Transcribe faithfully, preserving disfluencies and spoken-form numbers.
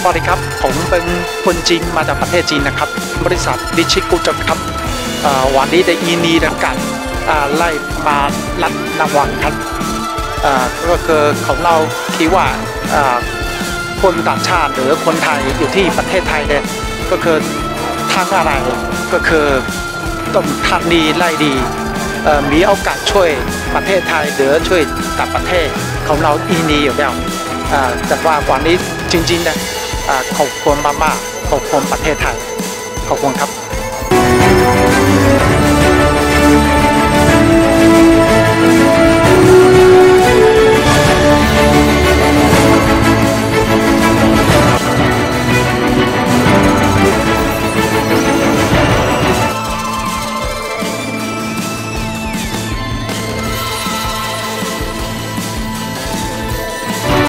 สวัสดีครับผมเป็นคนจีนมาจากประเทศจีนนะครับบริษัทดิชิกุจครับวันนี้ได้ยินดีดังกันไล่มารับรางวัลครับก็คือของเราคิดว่าคนต่างชาติหรือคนไทยอยู่ที่ประเทศไทยเนี่ยก็คือทางอะไรก็คือต้องทำดีไล่ดีมีโอกาสช่วยประเทศไทยหรือช่วยต่างประเทศของเรายินดีอยู่แล้วแต่ว่าวันนี้จริงๆนะขอบคุณมากๆขอบคุณประเทศไทยขอบคุณครับ